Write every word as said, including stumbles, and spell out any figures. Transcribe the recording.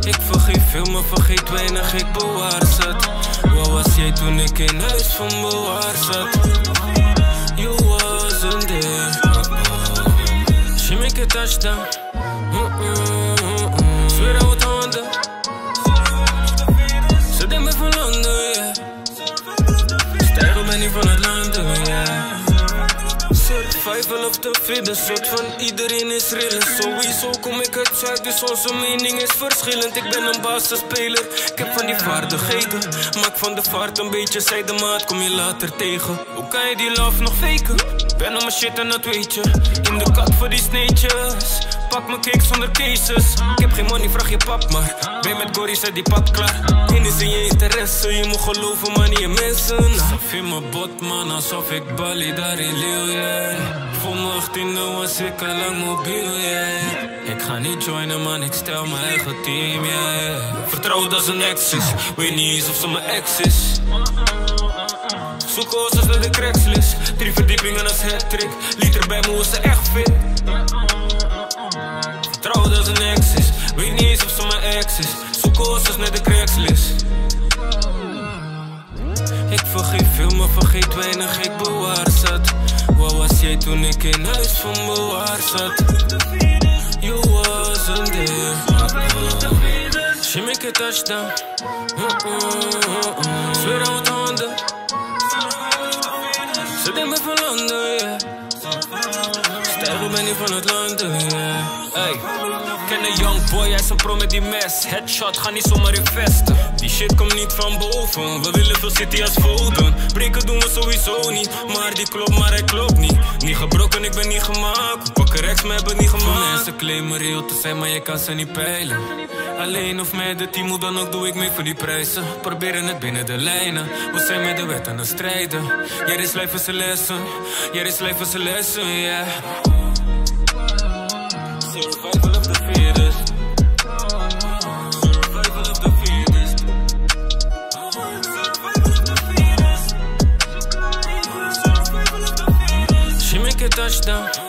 Ik vergeet veel, maar vergeet weinig, ik bewaar zat. Waar was jij toen ik in huis van bewaar zat? You wasn't there. She make a touchdown. Mm-mm-mm-mm. Zweer aan wat handen. Ze denkt me van Londen, yeah. Stijl ben niet van het landen, yeah. Survival of the fittest, soort van iedereen is rillen. Sowieso kom ik uit Zuid, dus onze mening is verschillend. Ik ben een basisspeler, ik heb van die vaardigheden. Maak van de vaart een beetje zijdemaat, kom je later tegen. Hoe kan je die love nog faken? Ben op mijn shit en dat weet je. In de kat voor die sneetjes. Pak mijn cake zonder cases. Ik heb geen money, vraag je pap maar. Ben met Gories uit die pap klaar. Geen is in je interesse, je moet geloven maar niet in mensen. Alsof in mijn bot man, alsof ik Bali daar in leeuw, yeah. Voor mijn achttiende was ik al lang mobiel, yeah. Ik ga niet joinen man, ik stel mijn eigen team, yeah. Vertrouw dat ze een ex is, weet niet eens of ze mijn ex is. Zoek oosters naar de Craigslist. Drie verdiepingen als hat-trick. Liter bij me was ze echt fit. Vertrouw dat ze een ex is, weet niet eens of ze mijn ex is. Zoek oosters naar de Craigslist. Ik vergeet veel, maar vergeet weinig, ik bewaar zat. Waar was jij toen ik in huis van bewaar zat? You wasn't there. She make a touchdown. Mm-mm-mm-mm. Zweer aan wat handen. Ze denkt me van Londen, yeah. Stijl ben niet van het landen, yeah. Hey, ken een young boy, hij is een pro met die mes. Headshot, ga niet zomaar investen. Die shit komt niet van boven. We willen veel city als Foden. Breken doen we sowieso niet. Maar die klopt, maar hij klopt niet. Niet gebroken, ik ben niet gemaakt. We pakken rechts, maar hebben niet gemaakt. Veel mensen claimen real te zijn, maar je kan ze niet peilen. Alleen of met de team, hoe dan ook doe ik mee voor die prijzen. Proberen het binnen de lijnen. We zijn met de wet aan het strijden. Jij is lijf is een lessen. Jij is lijf is een lessen, yeah. Survival of the fittest. Survival of the fittest. Survival of the fittest. She make a touchdown.